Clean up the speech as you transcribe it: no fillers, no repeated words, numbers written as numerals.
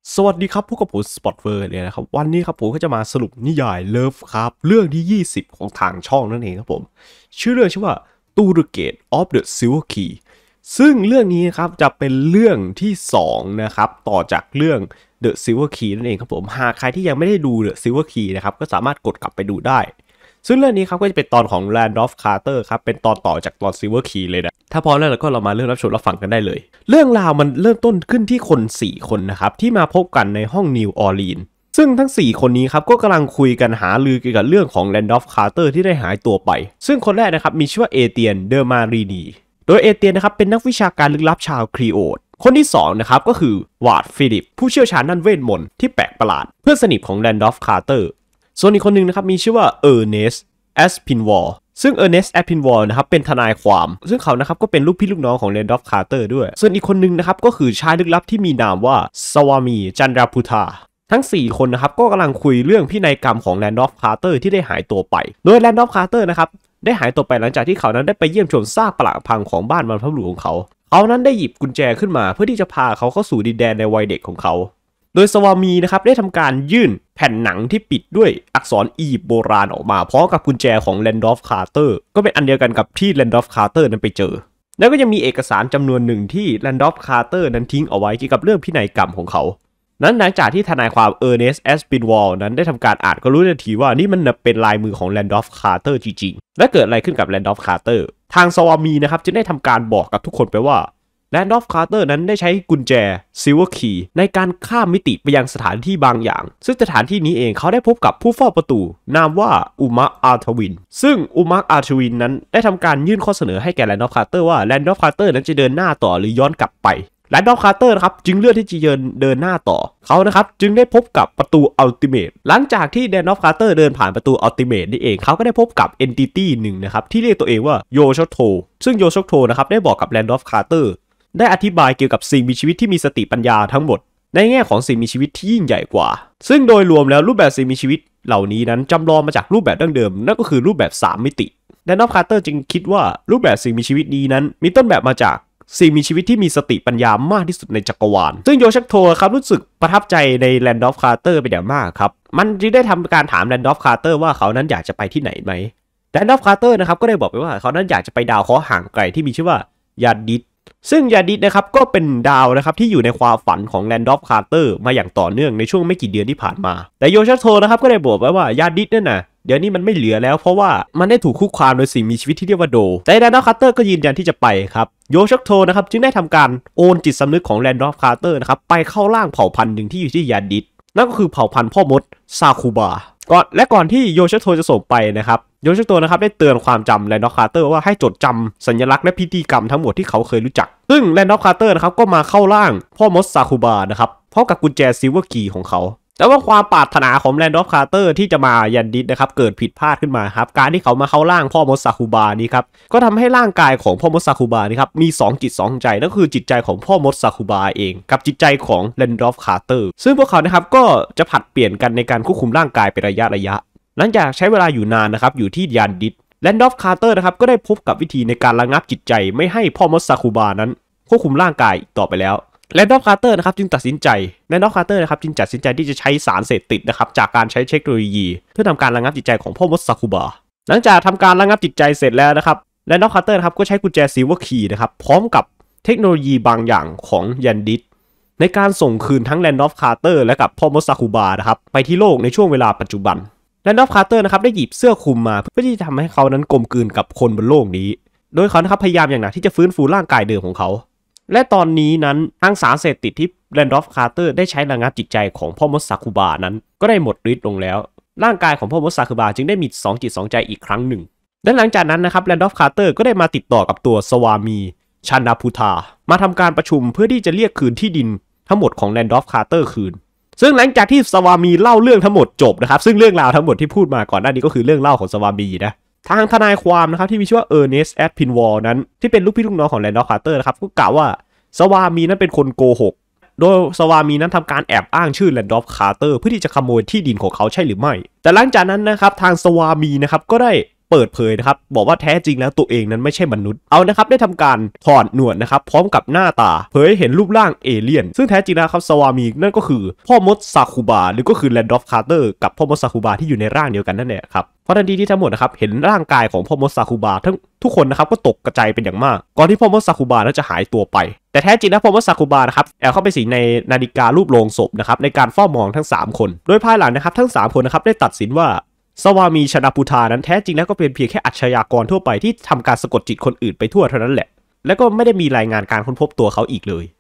สวัสดีครับพวกกับผมสปอตเวอร์เนี่ยนะครับวันนี้ครับผมก็จะมาสรุปนิยายเลิฟครับเรื่องที่20ของทางช่องนั่นเองครับผมชื่อเรื่องชื่อว่า To the Gate of the Silver Key ซึ่งเรื่องนี้ครับจะเป็นเรื่องที่2นะครับต่อจากเรื่อง The Silver Key นั่นเองครับผมหากใครที่ยังไม่ได้ดู The Silver Key นะครับก็สามารถกดกลับไปดูได้ซึ่งเรื่องนี้ครับก็จะเป็นตอนของ Land of Carter ครับเป็นตอนต่อจากตอน Silver Key เลยนะถ้าพร้อมแล้วก็เรามาเริ่มรับชมรับฟังกันได้เลยเรื่องราวมันเริ่มต้นขึ้นที่คน4คนนะครับที่มาพบกันในห้องนิวออร์ลีนซึ่งทั้ง4คนนี้ครับก็กำลังคุยกันหาลือเกี่ยวกับเรื่องของ Land of Carter ที่ได้หายตัวไปซึ่งคนแรกนะครับมีชื่อว่าเอเตียนเดอมารีนีโดยเอเตียนนะครับเป็นนักวิชาการลึกลับชาวครีโอดคนที่2นะครับก็คือวาร์ดฟิลิปผู้เชี่ยวชาญด้านเวทมนต์ที่แปลกประหลาดเพื่อนสนิทของ Land of Carter ส่วนอีกคนนึงนะครับมีชื่อว่าเออร์เนสแอสพินวอลซึ่งเออร์เนสต์ แอสพินวอลนะครับเป็นทนายความซึ่งเขานะครับก็เป็นลูกพี่ลูกน้องของ Land of Carter ด้วยส่วนอีกคนนึงนะครับก็คือชายลึกลับที่มีนามว่าสวามีจันดราพุธาทั้ง4คนนะครับก็กำลังคุยเรื่องพินัยกรรมของ Land of Carter ที่ได้หายตัวไปโดย Land of Carter นะครับได้หายตัวไปหลังจากที่เขานั้นได้ไปเยี่ยมชมซากปรักหักพังของบ้านบรรพบุรุษของเขานั้นได้หยิบกุญแจขึ้นมาเพื่อที่จะพาเขาเข้าสู่ดินแดนในวัยเด็กของเขาโดยสวามีนะครับได้ทำการยื่นแผ่นหนังที่ปิดด้วยอักษรอียิปต์โบราณออกมาพร้อมกับกุญแจของ Land of Carter ก็เป็นอันเดียวกันกับที่ Land of Carter นั้นไปเจอแล้วก็ยังมีเอกสารจำนวนหนึ่งที่ Land of Carter นั้นทิ้งเอาไว้เกี่ยวกับเรื่องพินัยกรรมของเขานั้นหลังจากที่ทนายความเออร์เนสต์ แอสปินวอลนั้นได้ทำการอ่านก็รู้ทันทีว่านี่มันเป็นลายมือของ Land of Carter จริงๆและเกิดอะไรขึ้นกับ Land of Carter ทางสวามีนะครับจึงได้ทำการบอกกับทุกคนไปว่าLand of Carter นั้นได้ใช้กุญแจ Silver Key ในการข้ามมิติไปยังสถานที่บางอย่างซึ่งสถานที่นี้เองเขาได้พบกับผู้เฝ้าประตูนามว่าอุมักอาร์ทวินซึ่งอุมักอาร์ทวินนั้นได้ทำการยื่นข้อเสนอให้แก่ Land of Carter ว่า Land of Carter นั้นจะเดินหน้าต่อหรือย้อนกลับไป Land of Carter นะครับจึงเลือกที่จะเดินหน้าต่อเขานะครับจึงได้พบกับประตู Ultimate หลังจากที่ Land of Carter เดินผ่านประตู Ultimate นี่เองเขาก็ได้พบกับ Entity หนึ่งนะครับที่เรียกตัวเองว่าโยชโทซึ่งโยชโทนะครับได้บอกกับ Land of Carterได้อธิบายเกี่ยวกับสิ่งมีชีวิตที่มีสติปัญญาทั้งหมดในแง่ของสิ่งมีชีวิตที่ยิ่งใหญ่กว่าซึ่งโดยรวมแล้วรูปแบบสิ่งมีชีวิตเหล่านี้นั้นจำลองมาจากรูปแบบดั้งเดิมนั่นก็คือรูปแบบ3มิติLand of Carter จึงคิดว่ารูปแบบสิ่งมีชีวิตนี้นั้นมีต้นแบบมาจากสิ่งมีชีวิตที่มีสติปัญญามากที่สุดในจักรวาลซึ่งโยชักโทครับรู้สึกประทับใจใน Land of Carter เป็นอย่างมากครับมันจึงได้ทำการถาม Land of Carter ว่าเขานั้นอยากจะไปที่ไหนไหม Land of Carter นะครับก็ได้บอกไปว่าเขานั้นอยากจะไปดาวเคราะห์ห่างไกลที่มีชื่อว่ายาดิสซึ่งยาดิสนะครับก็เป็นดาวนะครับที่อยู่ในความฝันของ Land of Carter มาอย่างต่อเนื่องในช่วงไม่กี่เดือนที่ผ่านมาแต่โยชักโทนะครับก็ได้บอกไว้ว่ายาดิสนั่นน่ะเดี๋ยวนี้มันไม่เหลือแล้วเพราะว่ามันได้ถูกคุกคามโดยสิ่งมีชีวิตที่เรียกว่าโดแต่ Land of Carter ก็ยืนยันที่จะไปครับโยชักโทนะครับจึงได้ทำการโอนจิตสำนึกของ Land of Carter นะครับไปเข้าร่างเผ่าพันธุ์หนึ่งที่อยู่ที่ยาดิสนั่นก็คือเผ่าพันธุ์พ่อมดซาคูบาก่อนที่โยชักโทจะส่งไปนะครับโยชักโทนะครับได้เตือนความจำ Land of Carter ว่าให้จดจำสัญลักษณ์และพิธีกรรมทั้งหมดที่เขาเคยรู้จักซึ่ง Land of Carter นะครับก็มาเข้าร่างพ่อมดซาคูบานะครับพร้อมกับกุญแจ Silver Key ของเขาแต่ว่าความปรารถนาของ Land of Carter ที่จะมายันดิสนะครับเกิดผิดพลาดขึ้นมาครับการที่เขามาเข้าร่างพ่อมดซาคูบานี้ครับก็ทำให้ร่างกายของพ่อมดซาคูบานี่ครับมี2จิต2ใจนั่นคือจิตใจของพ่อมดซาคูบาเองกับจิตใจของ Land of Carter ซึ่งพวกเขานะครับก็จะผลัดเปลี่ยนกันในการควบคุมร่างกายเป็นระยะหลังจากใช้เวลาอยู่นานนะครับอยู่ที่ยันดิส Land of Carter นะครับก็ได้พบกับวิธีในการระงับจิตใจไม่ให้พ่อมดซาคูบานั้นควบคุมร่างกายอีกต่อไปแล้วLand of Carter นะครับจึงตัดสินใจ Land of Carter นะครับจึงตัดสินใจที่จะใช้สารเสพติดนะครับจากการใช้เทคโนโลยีเพื่อทำการระงับจิตใจของพ่อมดซาคูบาหลังจากทำการระงับจิตใจเสร็จแล้วนะครับ Land of Carter นะครับก็ใช้กุญแจ Silver Key นะครับพร้อมกับเทคโนโลยีบางอย่างของยันดิสในการส่งคืนทั้ง Land of Carter และกับพ่อมดซาคูบานะครับไปที่โลกในช่วงเวลาปัจจุบัน Land of Carter นะครับได้หยิบเสื้อคลุมมาเพื่อที่จะทำให้เขานั้นกลมกลืนกับคนบนโลกนี้โดยเขานะครับพยายามอย่างหนักที่จะฟื้นฟูร่างกายเดิมของเขาและตอนนี้นั้นทางสารเสพติดที่ Land of Carter ได้ใช้ระงับจิตใจของพ่อมดซาคูบานั้นก็ได้หมดฤทธิ์ลงแล้วร่างกายของพ่อมดซาคูบาจึงได้มี2จิต2ใจอีกครั้งหนึ่งและหลังจากนั้นนะครับ Land of Carter ก็ได้มาติดต่อกับตัวสวามีชันดาพุธามาทำการประชุมเพื่อที่จะเรียกคืนที่ดินทั้งหมดของ Land of Carter คืนซึ่งหลังจากที่สวามีเล่าเรื่องทั้งหมดจบนะครับซึ่งเรื่องราวทั้งหมดที่พูดมาก่อนหน้านี้ก็คือเรื่องเล่าของสวามีนะทางทนายความนะครับที่มีชื่อว่าเออร์เนสต์ แอสพินวอลนั้นที่เป็นลูกพี่ลูกน้องของ Land of Carter นะครับก็กล่าวว่าสวามีนั้นเป็นคนโกหกโดยสวามีนั้นทำการแอบอ้างชื่อ Land of Carter เพื่อที่จะขโมยที่ดินของเขาใช่หรือไม่แต่หลังจากนั้นนะครับทางสวามีนะครับก็ได้เปิดเผยนะครับบอกว่าแท้จริงแล้วตัวเองนั้นไม่ใช่มนุษย์เอานะครับได้ทำการถอดหนวดนะครับพร้อมกับหน้าตาเผยเห็นรูปร่างเอเลี่ยนซึ่งแท้จริงนะครับสวามีนั่นก็คือพ่อมดซาคุบะหรือก็คือแลนดอฟคาร์เตอร์กับพ่อมดซาคุบะที่อยู่ในร่างเดียวกันนั่นแหละครับเพราะทันทีที่ทั้งหมดนะครับเห็นร่างกายของพ่อมดซาคุบะทุกคนนะครับก็ตกกระจายเป็นอย่างมากก่อนที่พ่อมดซาคุบะนั้นจะหายตัวไปแต่แท้จริงแล้วพ่อมดซาคุบะนะครับแอบเข้าไปสิงในนาฬิการูปโลงศพนะครับในการเฝ้ามองทั้ง3คนโดยภายหลังนะครับทั้ง3คนนะครับได้ตัดสินว่าสวามีชนาพุทานั้นแท้จริงแล้วก็เป็นเพียงแค่อาชญากรทั่วไปที่ทำการสะกดจิตคนอื่นไปทั่วเท่านั้นแหละและก็ไม่ได้มีรายงานการค้นพบตัวเขาอีกเลย